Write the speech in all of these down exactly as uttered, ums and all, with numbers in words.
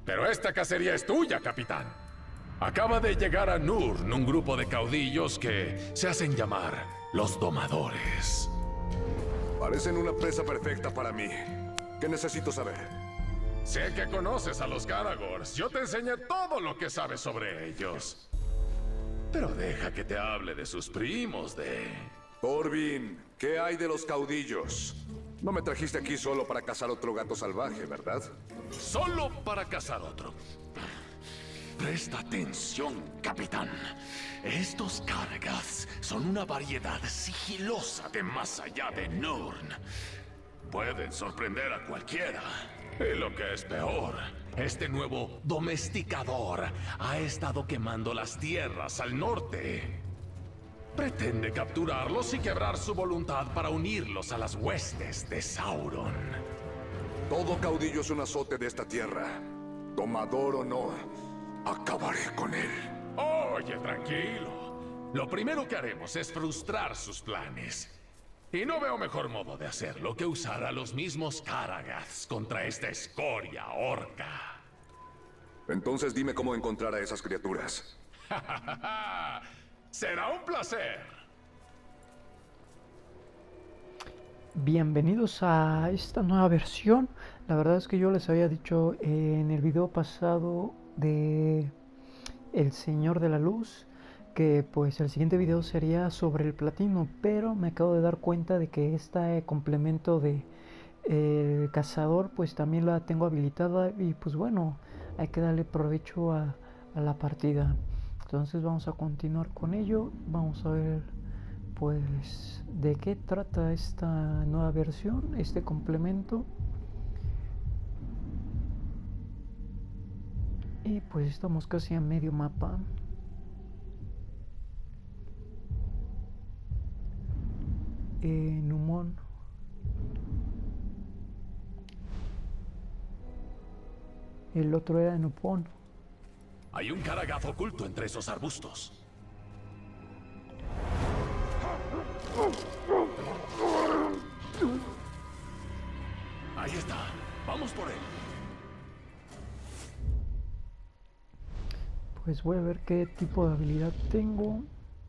Pero esta cacería es tuya, capitán. Acaba de llegar a Nurn un grupo de caudillos que se hacen llamar los Domadores. Parecen una presa perfecta para mí. ¿Qué necesito saber? Sé que conoces a los Caragors. Yo te enseñé todo lo que sabes sobre ellos. Pero deja que te hable de sus primos, de... Corbin, ¿qué hay de los caudillos? No me trajiste aquí solo para cazar otro gato salvaje, ¿verdad? Solo para cazar otro. Presta atención, capitán. Estos Caragaths son una variedad sigilosa de más allá de Nurn. Pueden sorprender a cualquiera. Y lo que es peor, este nuevo domesticador ha estado quemando las tierras al norte. Pretende capturarlos y quebrar su voluntad para unirlos a las huestes de Sauron. Todo caudillo es un azote de esta tierra. Domador o no, acabaré con él. Oye, tranquilo. Lo primero que haremos es frustrar sus planes. Y no veo mejor modo de hacerlo que usar a los mismos Caragaths contra esta escoria orca. Entonces dime cómo encontrar a esas criaturas. Será un placer. Bienvenidos a esta nueva versión. La verdad es que yo les había dicho en el video pasado de El Señor de la Luz que pues el siguiente video sería sobre el platino, pero me acabo de dar cuenta de que este complemento de el cazador pues también la tengo habilitada y pues bueno, hay que darle provecho a, a la partida. Entonces vamos a continuar con ello. Vamos a ver pues de qué trata esta nueva versión, este complemento. Y pues estamos casi a medio mapa. Eh, Numon. El otro era Nupon. Hay un Caragath oculto entre esos arbustos. Ahí está. Vamos por él. Pues voy a ver qué tipo de habilidad tengo.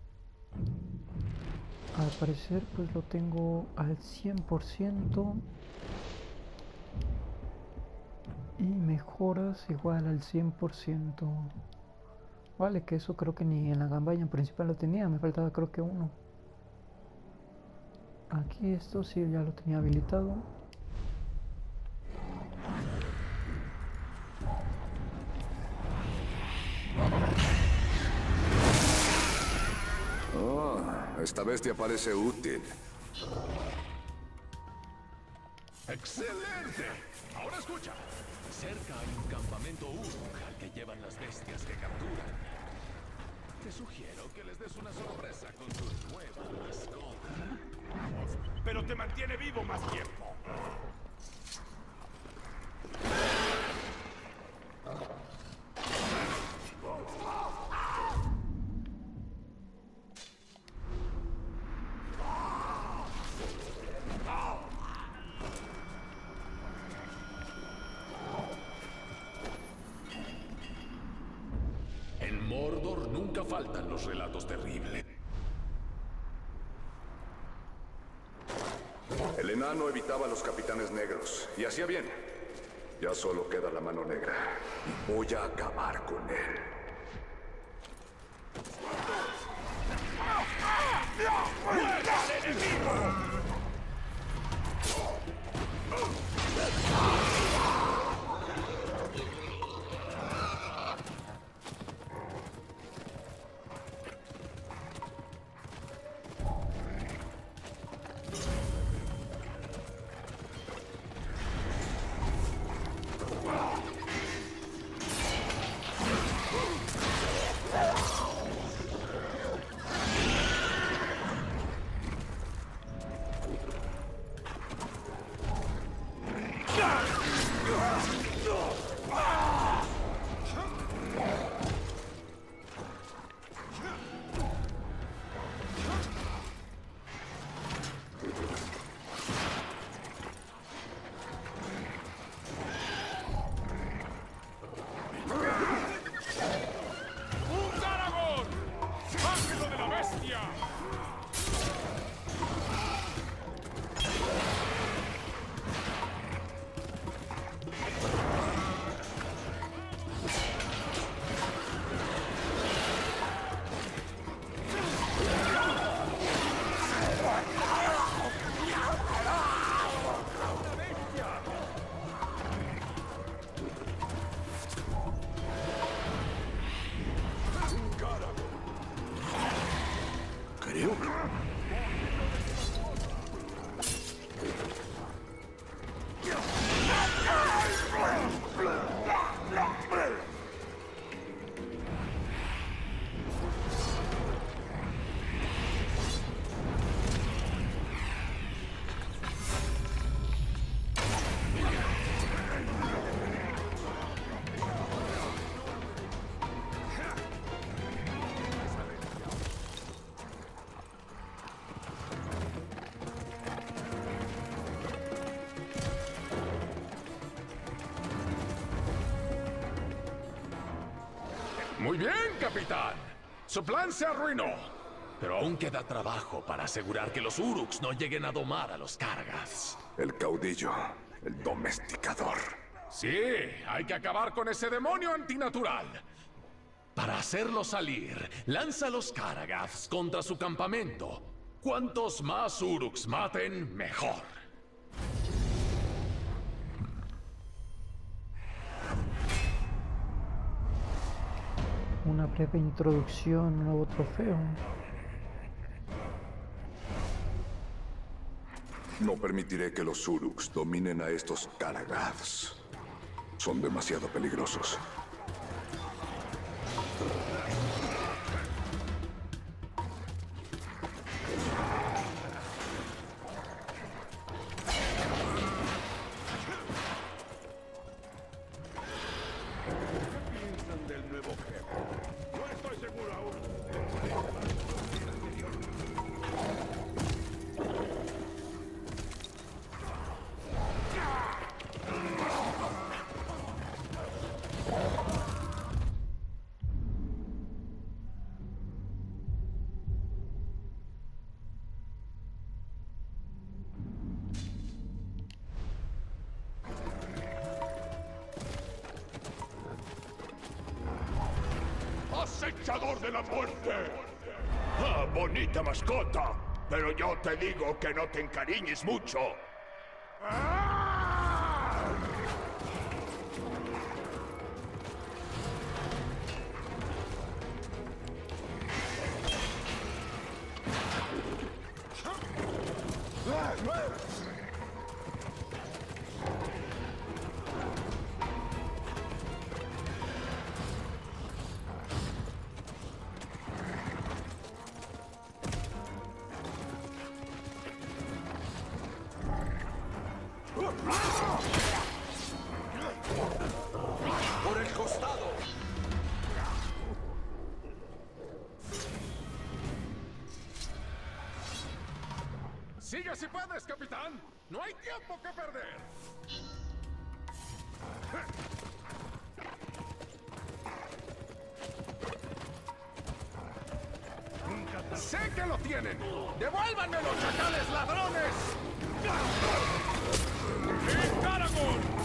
Al parecer pues lo tengo al cien por ciento. Y mejoras igual al cien por ciento. Vale, que eso creo que ni en la campaña principal lo tenía. Me faltaba creo que uno. Aquí esto sí ya lo tenía habilitado. Oh, esta bestia parece útil. ¡Excelente! Ahora escucha. Cerca hay un campamento Uruk al que llevan las bestias que capturan. Te sugiero que les des una sorpresa con tu nueva mascota. Pero te mantiene vivo más tiempo. En Mordor nunca faltan los relatos terribles. El enano evitaba a los capitanes negros, y hacía bien. Ya solo queda la mano negra, y voy a acabar con él. ¡Muerda al enemigo! Muy bien, capitán. Su plan se arruinó. Pero aún queda trabajo para asegurar que los Uruks no lleguen a domar a los Kargas. El caudillo, el domesticador. Sí, hay que acabar con ese demonio antinatural. Para hacerlo salir, lanza a los Kargas contra su campamento. Cuantos más Uruks maten, mejor. Una breve introducción, un nuevo trofeo. No permitiré que los Uruks dominen a estos Karagaths. Son demasiado peligrosos. ¡Acechador de la muerte! ¡Ah, bonita mascota! Pero yo te digo que no te encariñes mucho. ¡Ah! ¡Por el costado! ¡Sigue si puedes, capitán! ¡No hay tiempo que perder! ¡Sé que lo tienen! ¡Devuélvanme los chacales ladrones! ¡Encaragón!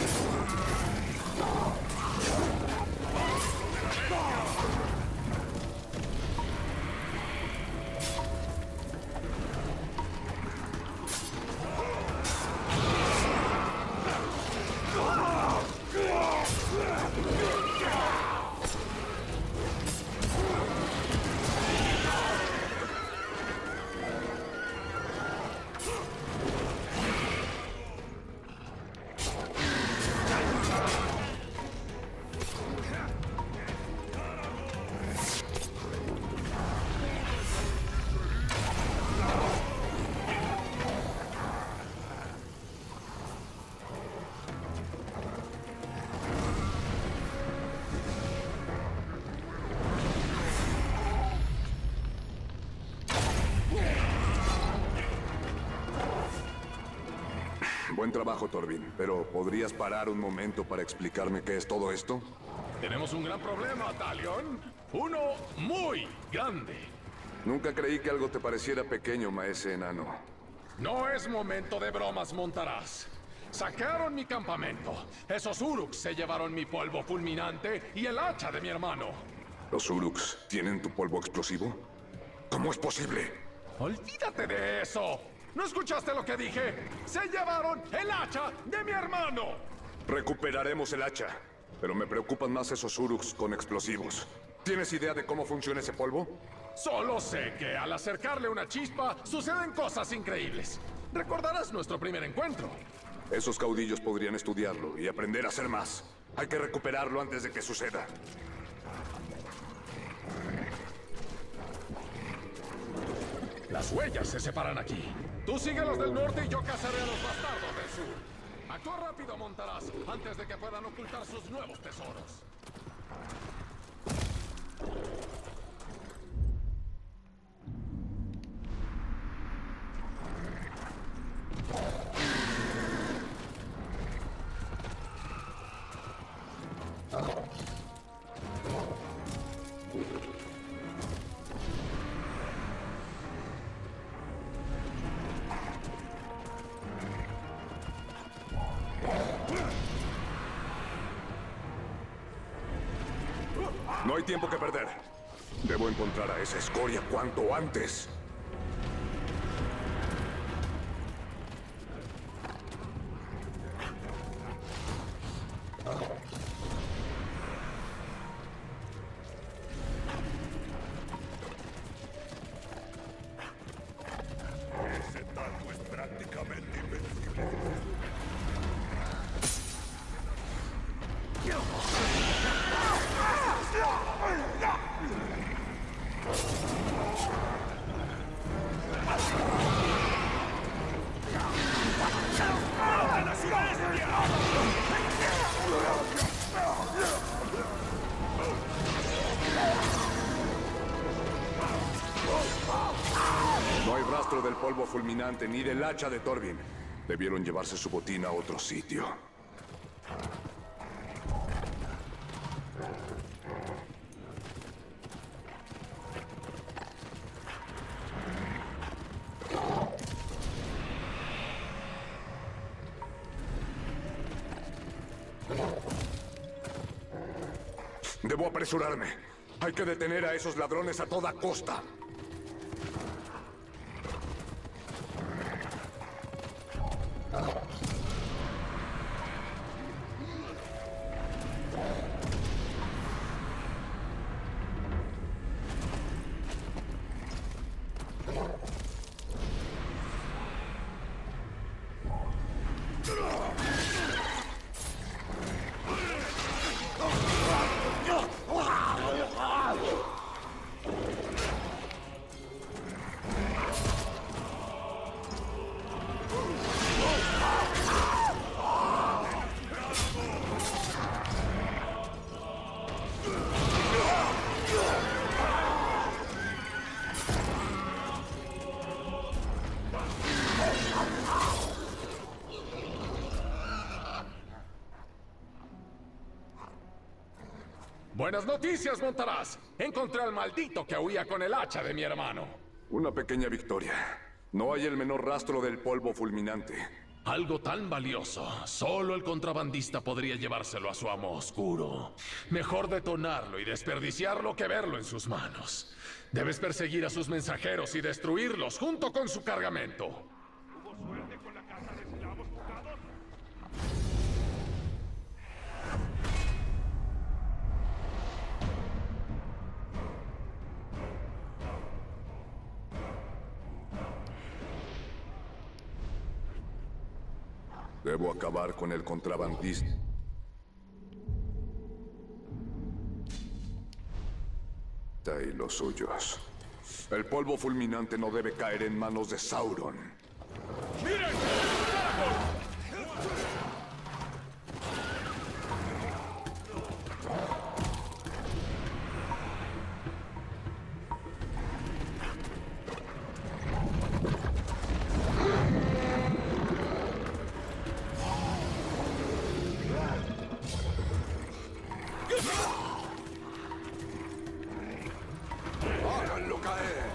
Buen trabajo, Torvin. Pero ¿podrías parar un momento para explicarme qué es todo esto? Tenemos un gran problema, Talion. Uno muy grande. Nunca creí que algo te pareciera pequeño, maese enano. No es momento de bromas, Montaraz. Saquearon mi campamento. Esos Uruks se llevaron mi polvo fulminante y el hacha de mi hermano. ¿Los Uruks tienen tu polvo explosivo? ¿Cómo es posible? Olvídate de eso. ¿No escuchaste lo que dije? ¡Se llevaron el hacha de mi hermano! Recuperaremos el hacha. Pero me preocupan más esos Uruks con explosivos. ¿Tienes idea de cómo funciona ese polvo? Solo sé que al acercarle una chispa, suceden cosas increíbles. Recordarás nuestro primer encuentro. Esos caudillos podrían estudiarlo y aprender a hacer más. Hay que recuperarlo antes de que suceda. Las huellas se separan aquí. Tú sigue los del norte y yo cazaré a los bastardos del sur. Actúa rápido, Montaraz, antes de que puedan ocultar sus nuevos tesoros. No hay tiempo que perder. Debo encontrar a esa escoria cuanto antes. Ese tanto es prácticamente invencible. No hay rastro del polvo fulminante ni del hacha de Torvin. Debieron llevarse su botín a otro sitio. Debo apresurarme. Hay que detener a esos ladrones a toda costa. Buenas noticias, Montaraz. Encontré al maldito que huía con el hacha de mi hermano. Una pequeña victoria. No hay el menor rastro del polvo fulminante. Algo tan valioso, solo el contrabandista podría llevárselo a su amo oscuro. Mejor detonarlo y desperdiciarlo que verlo en sus manos. Debes perseguir a sus mensajeros y destruirlos junto con su cargamento. ¿Hubo suerte con la casa de esclavos buscados? Debo acabar con el contrabandista. Y los suyos. El polvo fulminante no debe caer en manos de Sauron. ¡Miren! ¡Háganlo caer!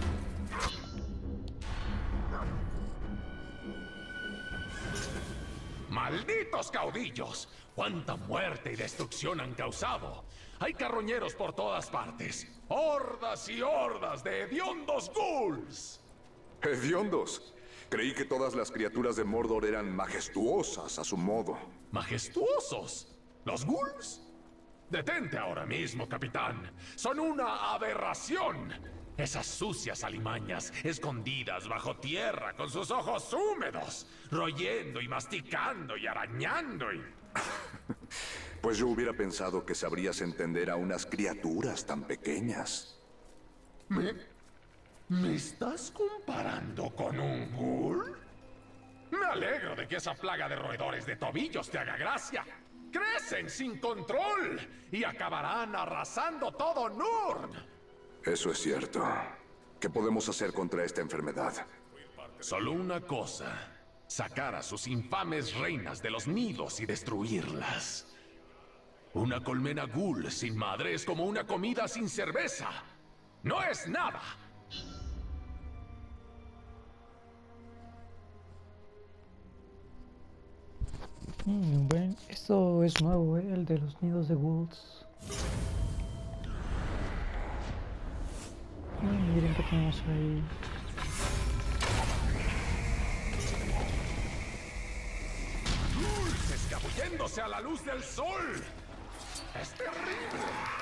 ¡Malditos caudillos! ¡Cuánta muerte y destrucción han causado! Hay carroñeros por todas partes. ¡Hordas y hordas de hediondos ghouls! ¡Hediondos! Creí que todas las criaturas de Mordor eran majestuosas a su modo. ¿Majestuosos? ¿Los ghouls? Detente ahora mismo, capitán. Son una aberración. Esas sucias alimañas, escondidas bajo tierra con sus ojos húmedos, royendo y masticando y arañando y... Pues yo hubiera pensado que sabrías entender a unas criaturas tan pequeñas. ¿Me... ¿Me estás comparando con un ghoul? Me alegro de que esa plaga de roedores de tobillos te haga gracia. Crecen sin control y acabarán arrasando todo Nurn. Eso es cierto. ¿Qué podemos hacer contra esta enfermedad? Solo una cosa. Sacar a sus infames reinas de los nidos y destruirlas. Una colmena ghoul sin madre es como una comida sin cerveza. ¡No es nada! Mm, bueno, esto es nuevo, ¿eh? El de los nidos de ghouls. Ah, miren que tenemos ahí. Escabulléndose a la luz del sol. Es terrible.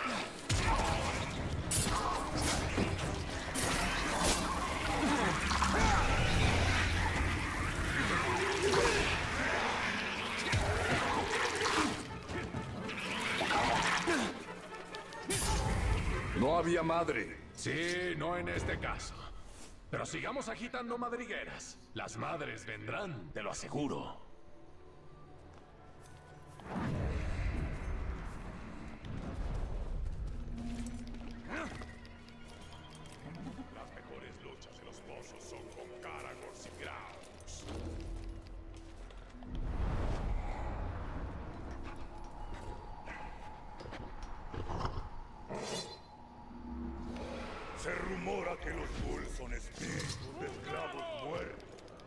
No había madre. Sí, no en este caso. Pero sigamos agitando madrigueras. Las madres vendrán, te lo aseguro. Las mejores luchas en los pozos son con Caragors y Graus. Se rumora que los ghouls son espíritus de esclavos muertos.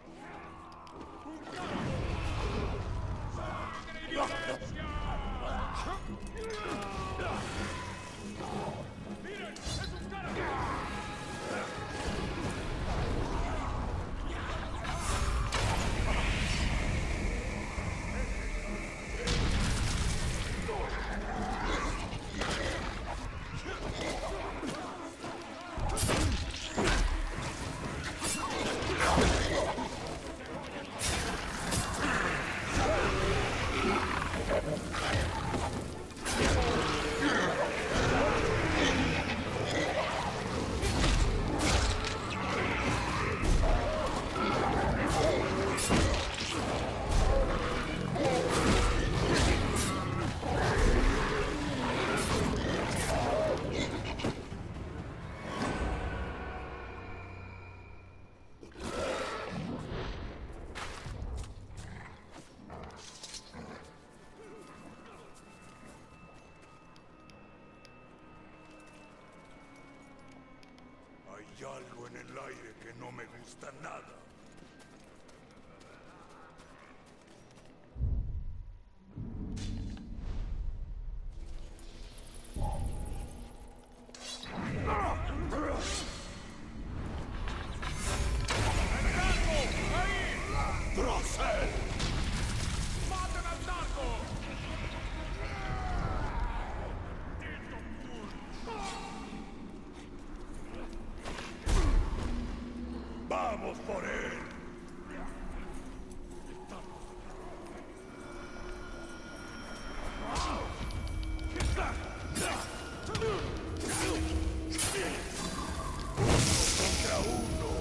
Hay algo en el aire que no me gusta nada. ¡Drosel! ¡Maten al narco! ¡Vamos por él! Contra uno.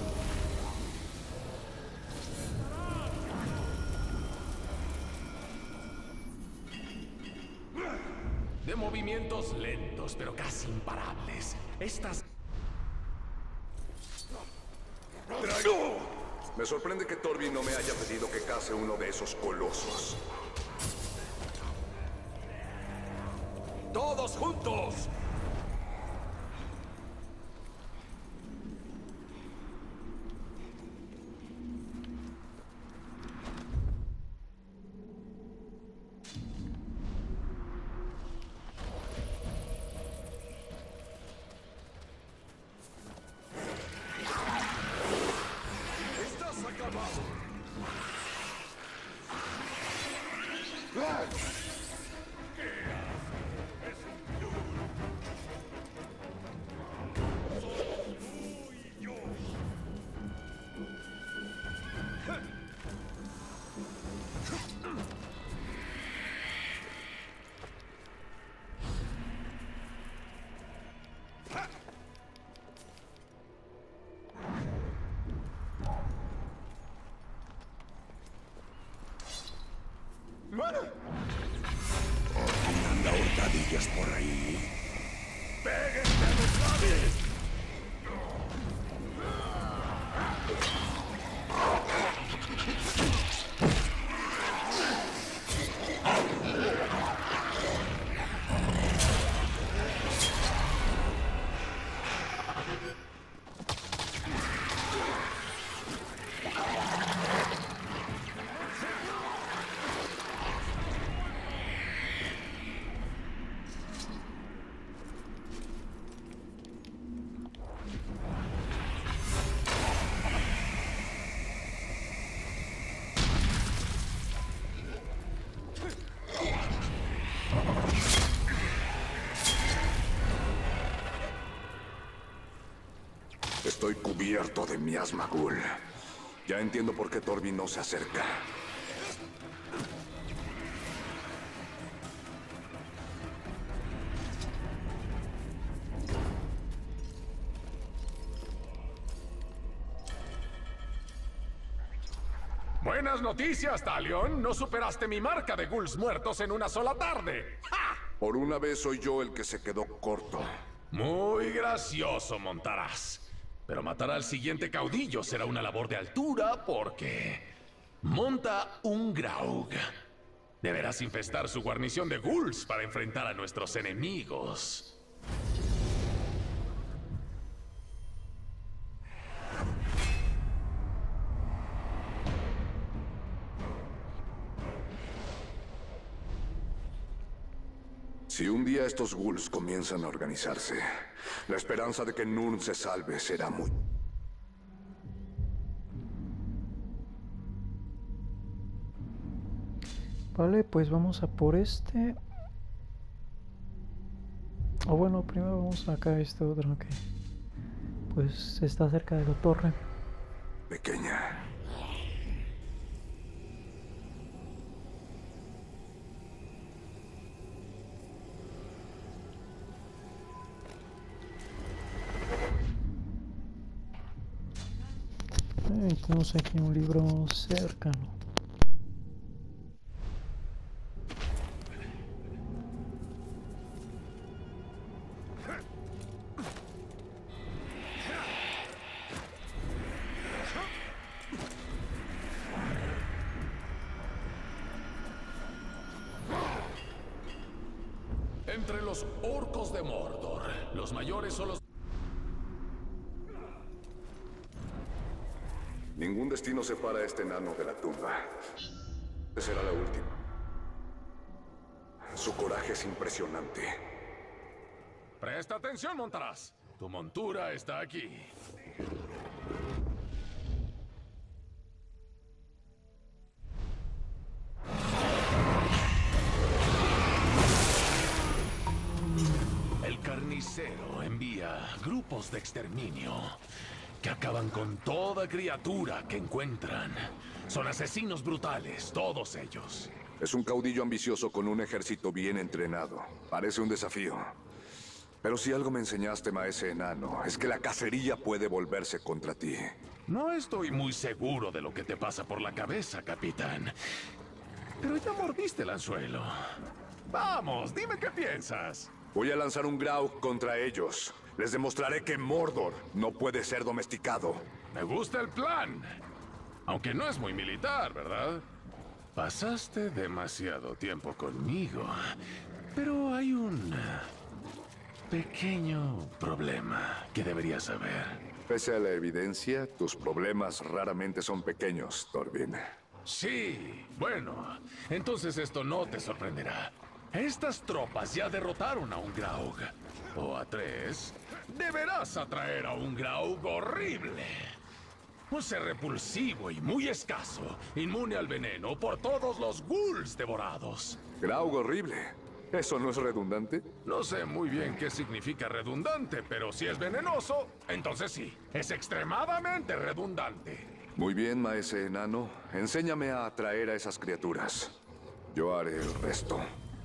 De movimientos lentos, pero casi imparables. Estas... Me sorprende que Torvin no me haya pedido que case uno de esos colosos. ¡Todos juntos! ¡Estás acabado! ¿Quién anda hurtadillas por ahí? ¡Péguense a los labios! Estoy cubierto de miasma ghoul. Ya entiendo por qué Torvin no se acerca. Buenas noticias, Talion. No superaste mi marca de ghouls muertos en una sola tarde. ¡Ja! Por una vez soy yo el que se quedó corto. Muy gracioso, Montaraz. Pero matar al siguiente caudillo será una labor de altura porque... monta un Graug. Deberás infestar su guarnición de ghouls para enfrentar a nuestros enemigos. Si un día estos ghouls comienzan a organizarse, la esperanza de que Nurn se salve será muy... Vale, pues vamos a por este. O bueno, primero vamos acá a este otro que pues está cerca de la torre. pequeña. Eh, tenemos aquí un libro cercano. Entre los orcos de Mordor, los mayores son los... Ningún destino separa a este enano de la tumba. Será la última. Su coraje es impresionante. Presta atención, Montaraz. Tu montura está aquí. El carnicero envía grupos de exterminio que acaban con toda criatura que encuentran. Son asesinos brutales, todos ellos. Es un caudillo ambicioso con un ejército bien entrenado. Parece un desafío. Pero si algo me enseñaste, maese enano, es que la cacería puede volverse contra ti. No estoy muy seguro de lo que te pasa por la cabeza, capitán. Pero ya mordiste el anzuelo. Vamos, dime qué piensas. Voy a lanzar un Graug contra ellos. Les demostraré que Mordor no puede ser domesticado. Me gusta el plan. Aunque no es muy militar, ¿verdad? Pasaste demasiado tiempo conmigo. Pero hay un pequeño problema que deberías saber. Pese a la evidencia, tus problemas raramente son pequeños, Torvin. Sí, bueno, entonces esto no te sorprenderá. Estas tropas ya derrotaron a un Graug. O a tres. Deberás atraer a un Graug horrible. Un ser repulsivo y muy escaso, inmune al veneno por todos los ghouls devorados. Graug horrible. ¿Eso no es redundante? No sé muy bien qué significa redundante, pero si es venenoso, entonces sí, es extremadamente redundante. Muy bien, maese enano. Enséñame a atraer a esas criaturas. Yo haré el resto.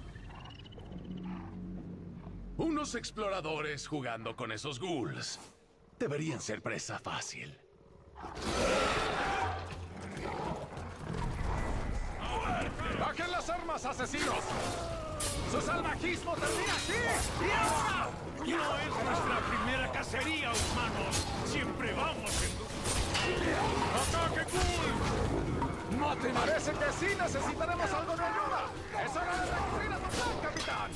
Unos exploradores jugando con esos ghouls. Deberían ser presa fácil. ¡Bajen las armas, asesinos! ¡Su salvajismo termina aquí! ¡Y ahora! No es nuestra primera cacería, humanos. Siempre vamos en... ¡Ataque, ghoul! ¡Maten! Parece que sí necesitaremos algo de ayuda. ¡Es hora de recurrir a tu plan, capitán!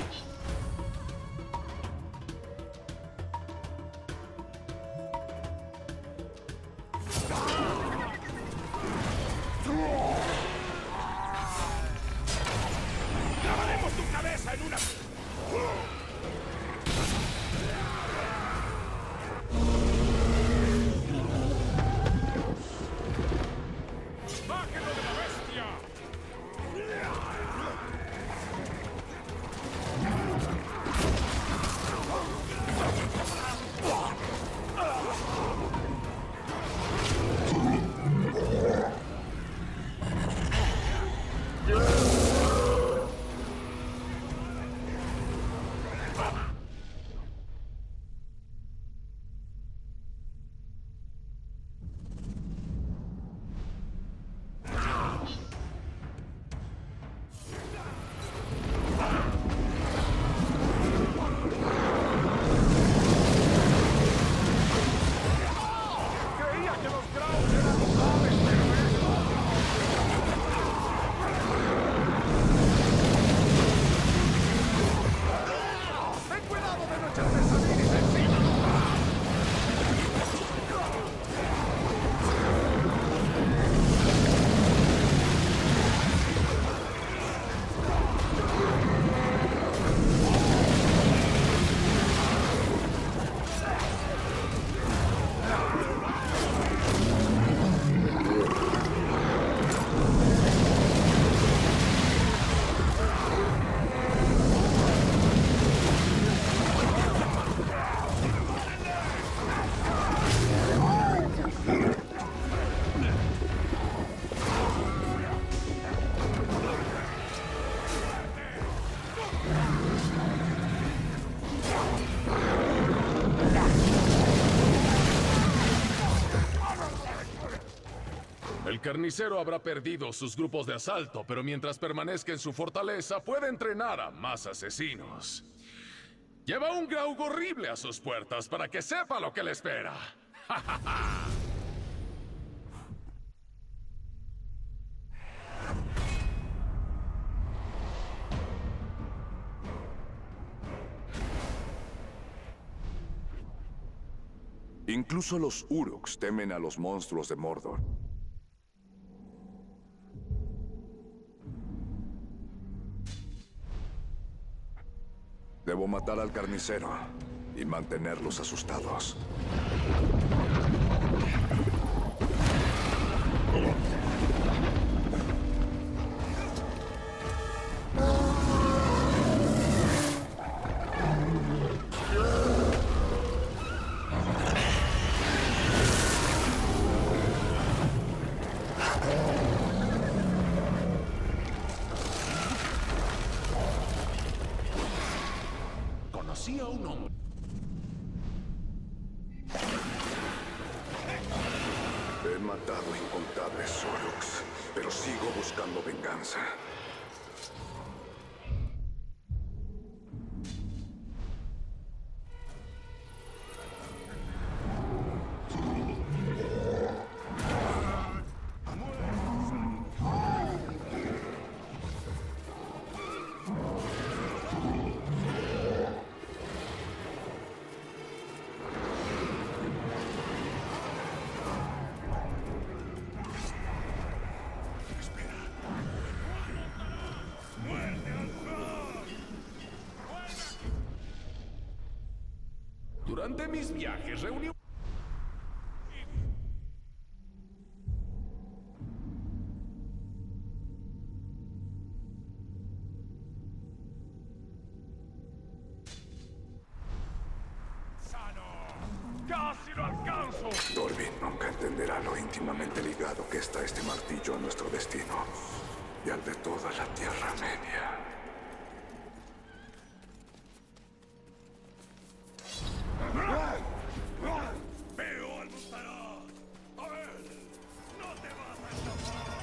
¡Clavaremos tu cabeza en una... ¡Bájenlo de la bestia! carnicero habrá perdido sus grupos de asalto, pero mientras permanezca en su fortaleza, puede entrenar a más asesinos. Lleva un Graug horrible a sus puertas para que sepa lo que le espera. Incluso los Uruks temen a los monstruos de Mordor. Debo matar al carnicero y mantenerlos asustados. Conocí a un hombre. He matado incontables Uruks, pero sigo buscando venganza. Durante mis viajes reuní... ¡Sano! ¡Casi lo alcanzo! Dorvin nunca entenderá lo íntimamente ligado que está este martillo a nuestro destino y al de toda la Tierra Media. ¡Veo al Mustaraz! ¡A ver! ¡No te vas a escapar!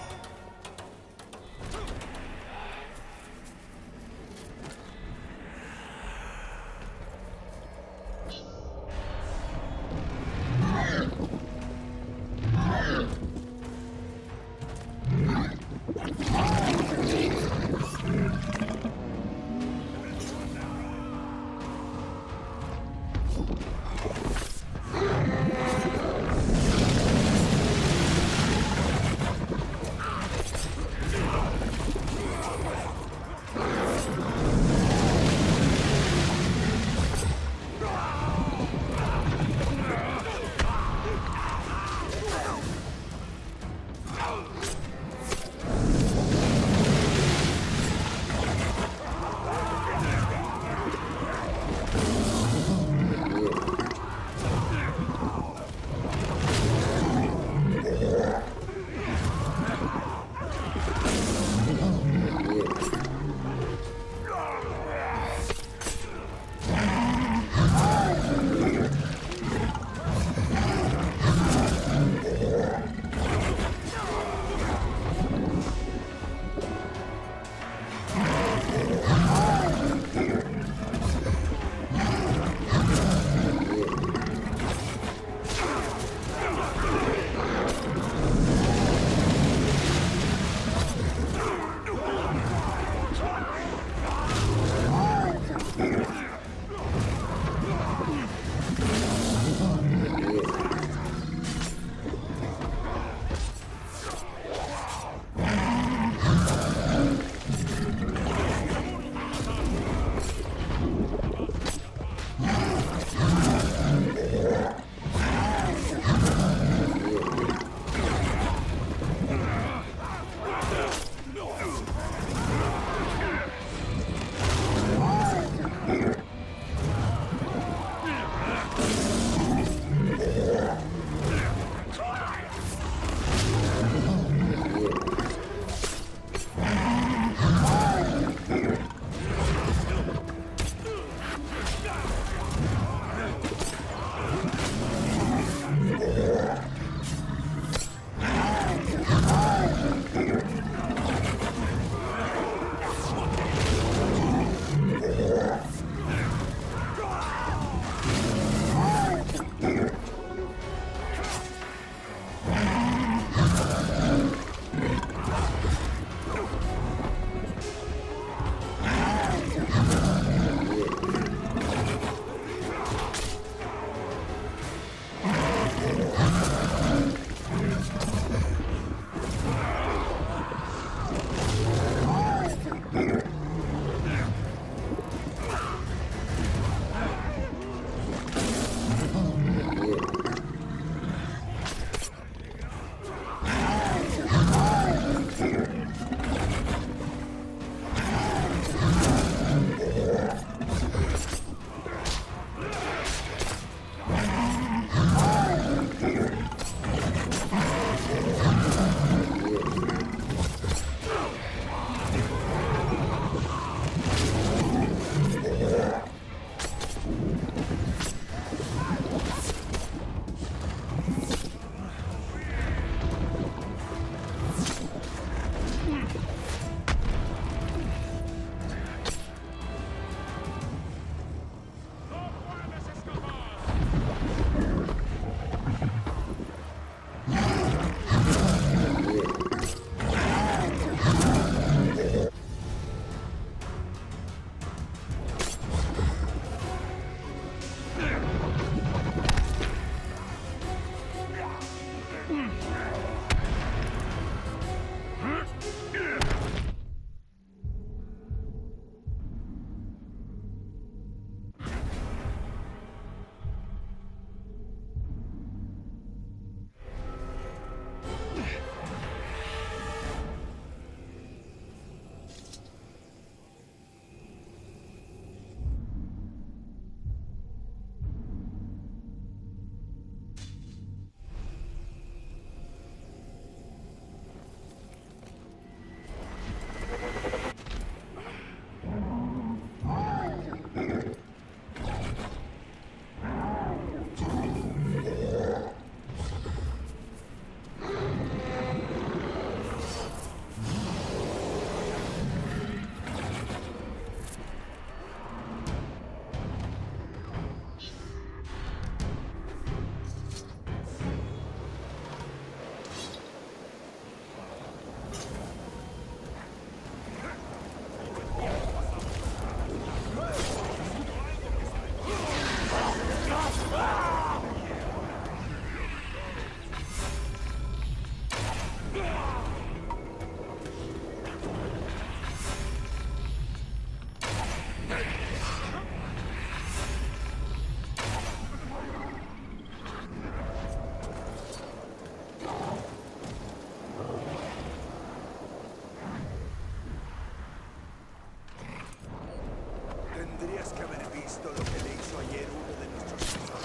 Tendrías que haber visto lo que le hizo ayer uno de nuestros hijos.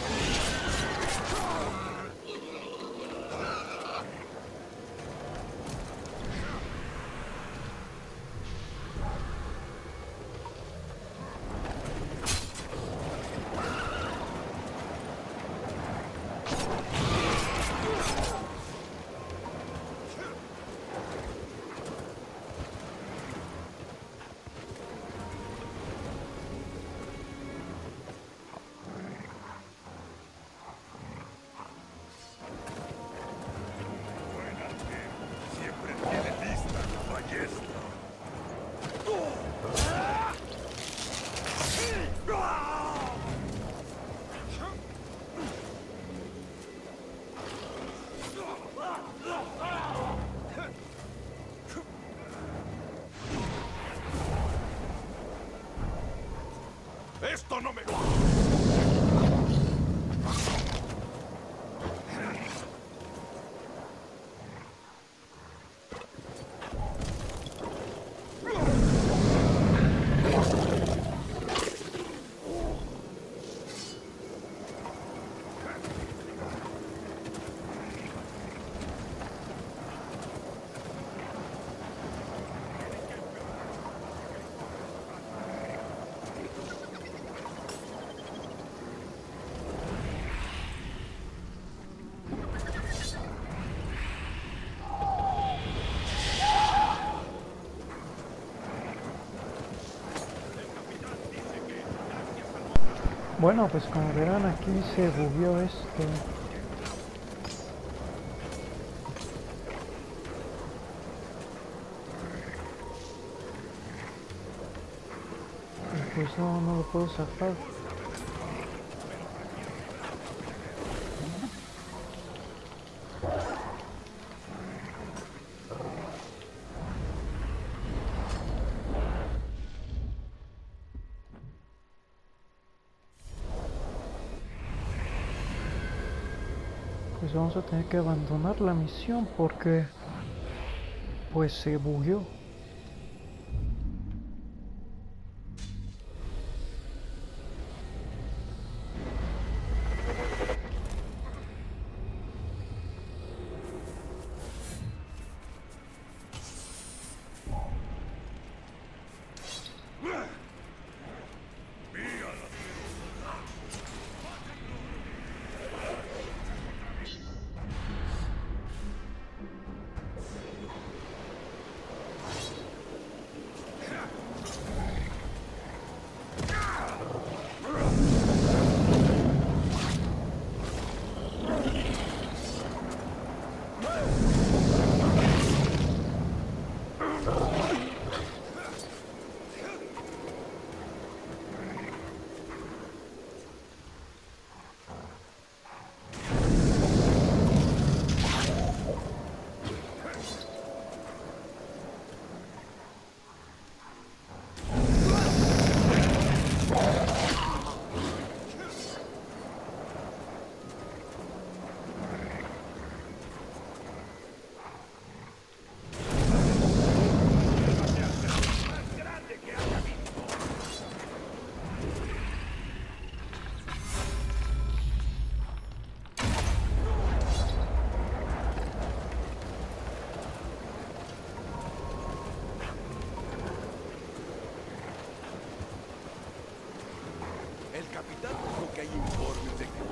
Siempre tiene lista la ballesta. ¡Esto no me... Bueno, pues como verán, aquí se bugueó esto. Y pues no, no lo puedo sacar. Pues vamos a tener que abandonar la misión porque pues se bugueó. El capitán dijo que hay informes de que...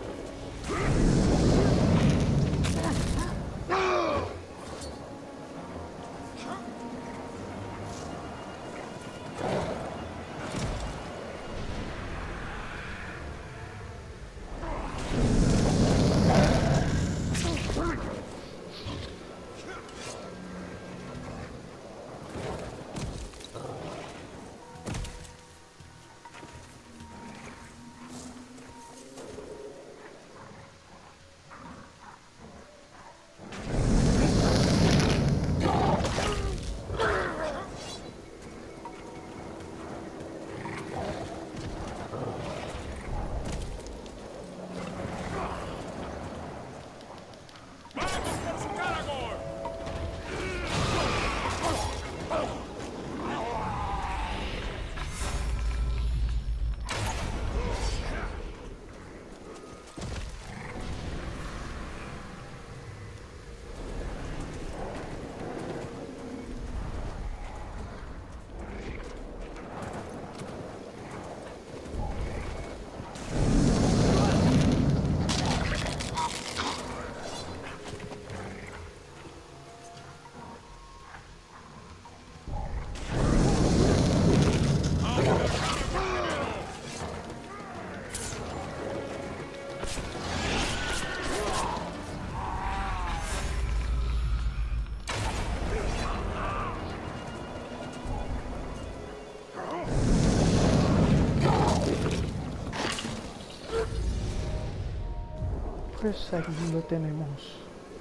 pues aquí lo tenemos.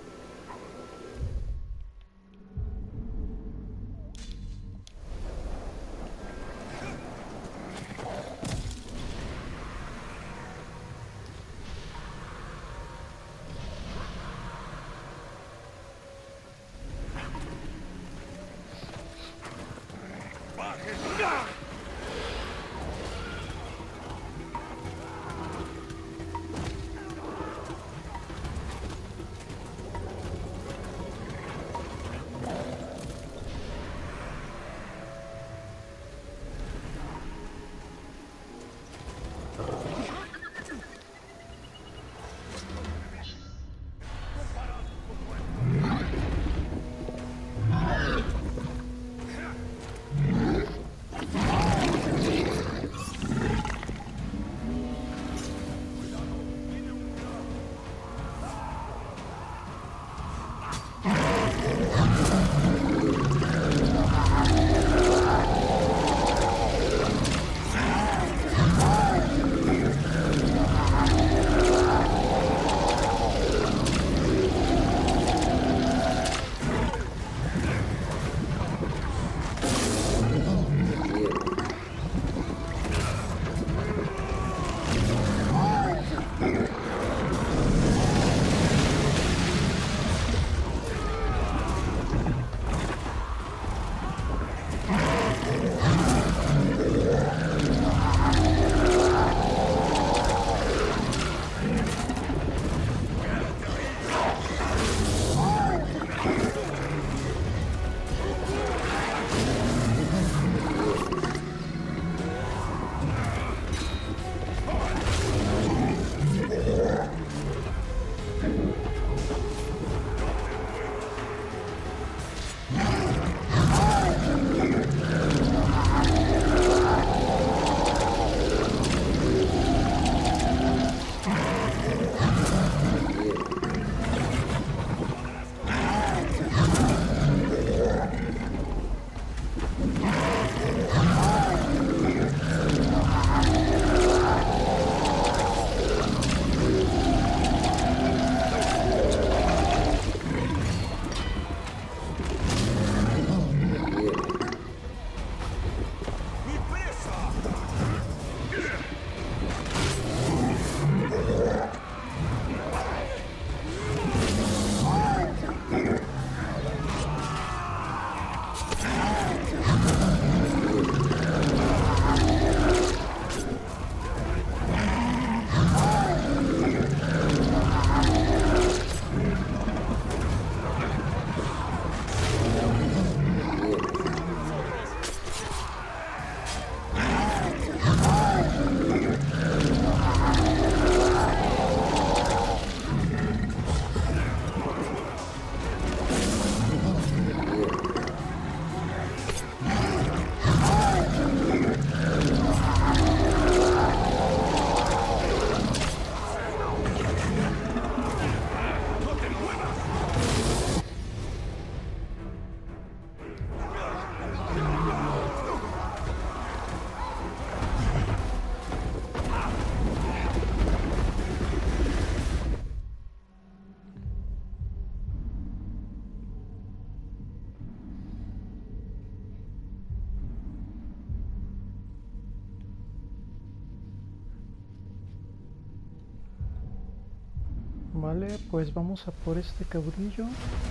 Vale, pues vamos a por este caudillo.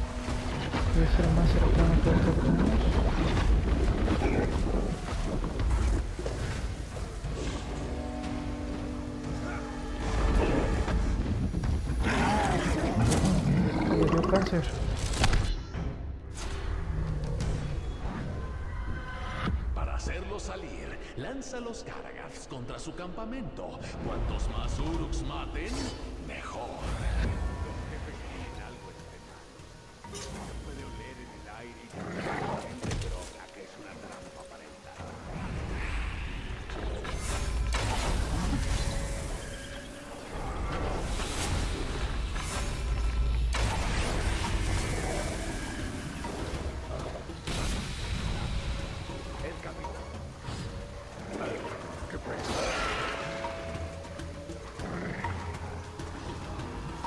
Debe ser el más cercano que ahorita tenemos. Le dio cáncer. Para hacerlo salir, lanza los Karagats contra su campamento. Cuantos más Uruks maten, mejor. Puede oler en el aire y gente droga que es una trampa para entrar. El capitán. ¿Qué pasa?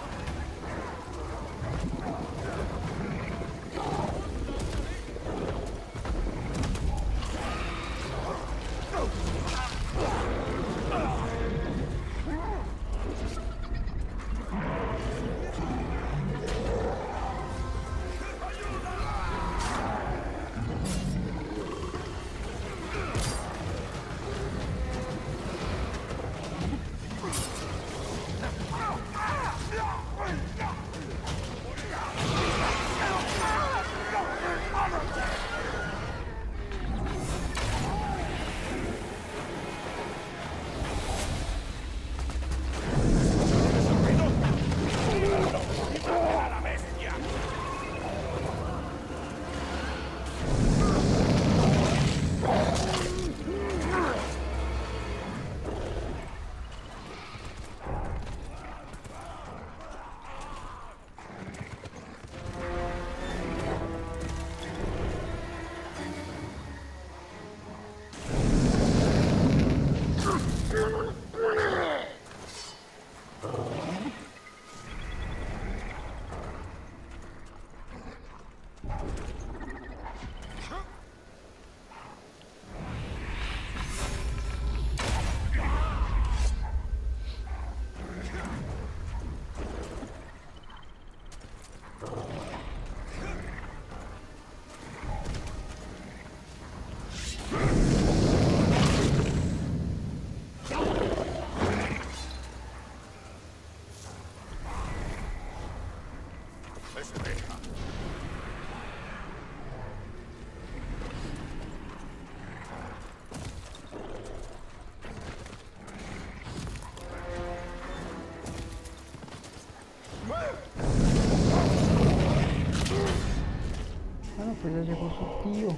Bueno, pues ya llegó su tío.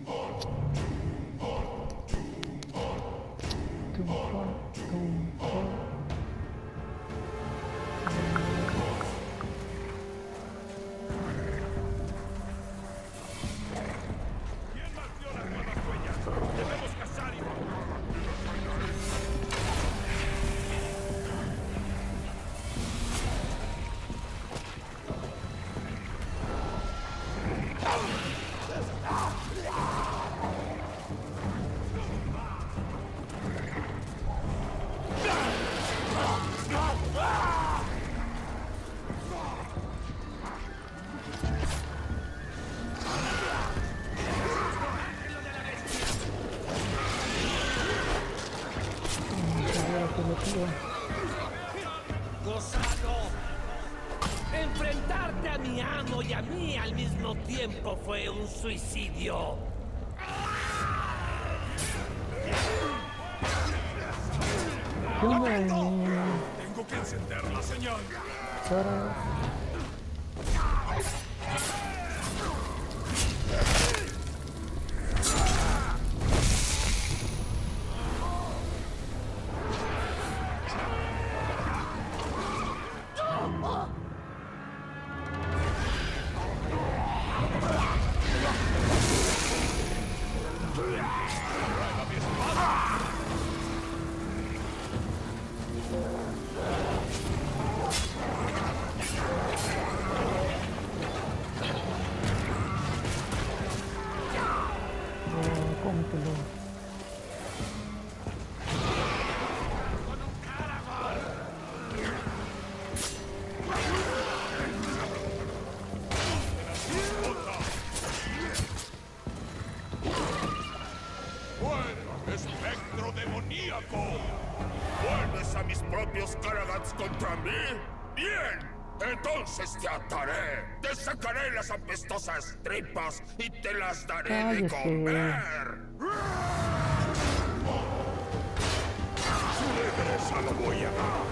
Tum-pum, tum-pum. ¿Quién marcó las nuevas huellas? Debemos cazar y... ¡Gozado! Enfrentarte a mi amo y a mí al mismo tiempo fue un suicidio. ¿Qué onda? Tengo que encender la señal. Para... cómetelo. ¡Fuera, espectro demoníaco! ¿Vuelves a mis propios Karagats contra mí? ¡Bien! Entonces te ataré, te sacaré las apestosas tripas y te las daré de Cállate. comer. ¡Regresa, lo voy a dar!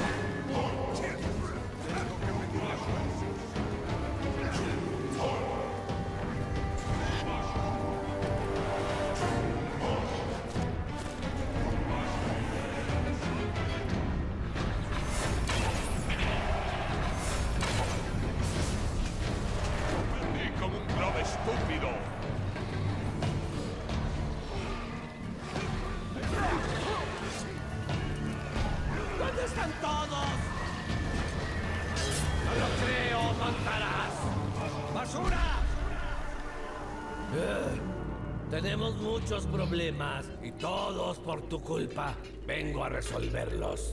Perdí como un grave estúpido. ¿Dónde están todos? No lo creo, montarás. ¡Basura! Eh, tenemos muchos problemas y todos por tu culpa. Vengo a resolverlos.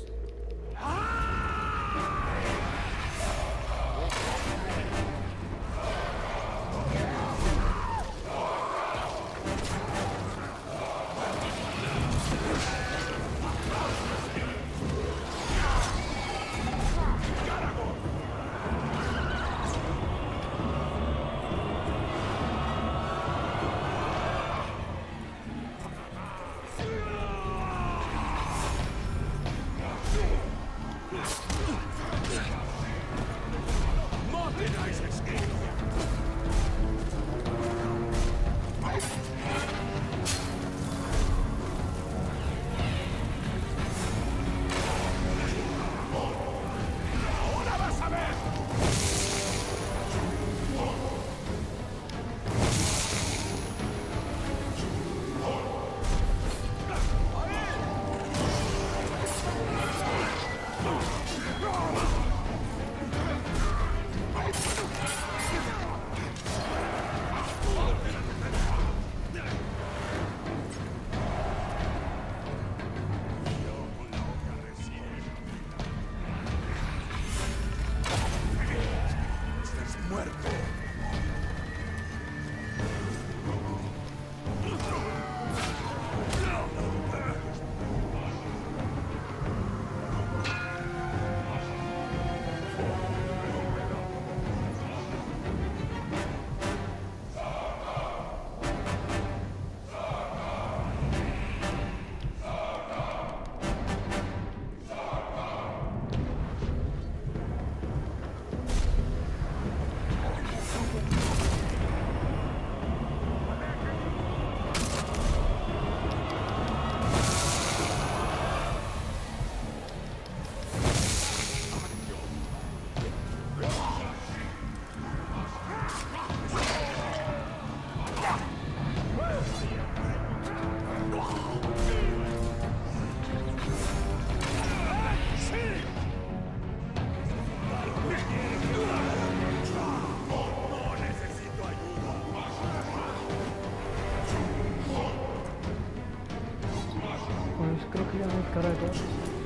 tiene cara de dos.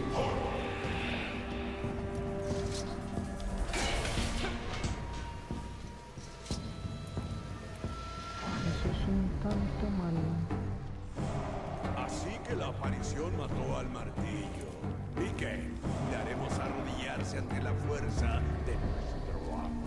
Eso es un tanto malo. Así que la aparición mató al martillo. ¿Y qué? Le haremos arrodillarse ante la fuerza de nuestro amo.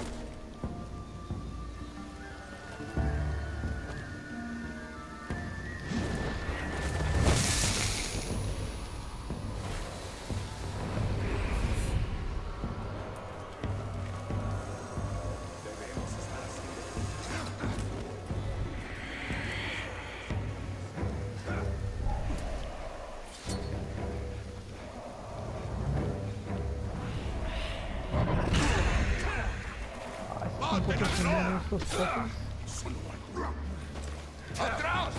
Tampoco tenían estos cosas. ¡Atrás!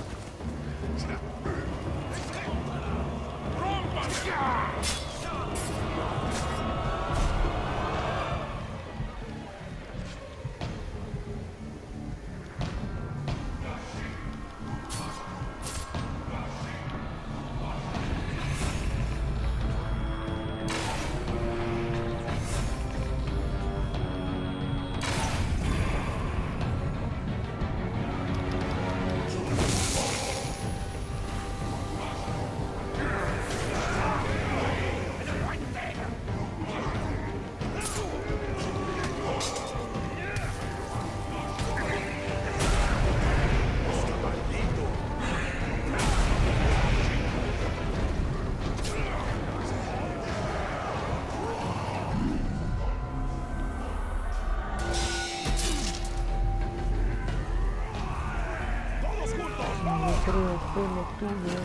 Yo creo que lo tuve.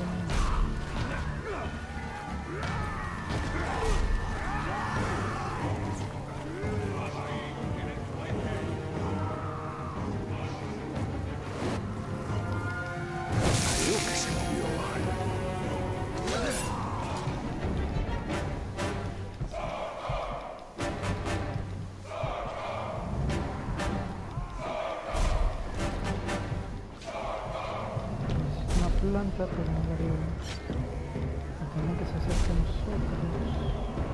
Creo que se movió mal. Planta, pero no la veo. También que se acerque a nosotros.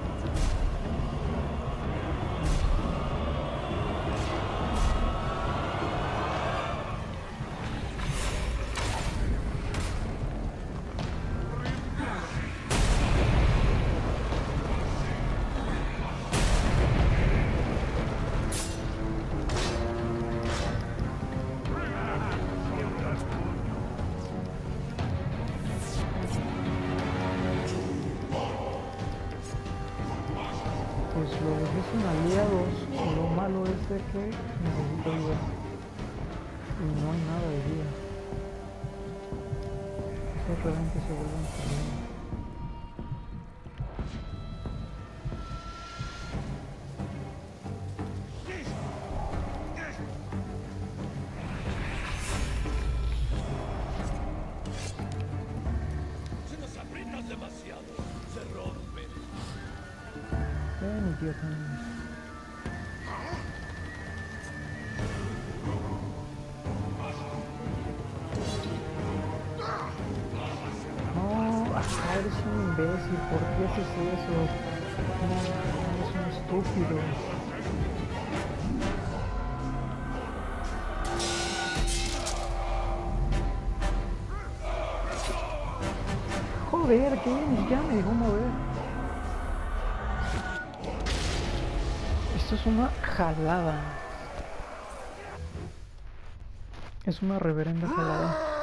Pues los que son aliados, lo malo es de que necesito ayuda y no hay nada de vida. Eso realmente se vuelve un problema. Si nos aprietas demasiado, se rompen. Ven, idiota. No, ajá, eres un imbécil. ¿Por qué haces eso? No, eres un estúpido. Joder, ¿qué? Ya me dejó mover. Esto es una jalada. Es una reverenda jalada.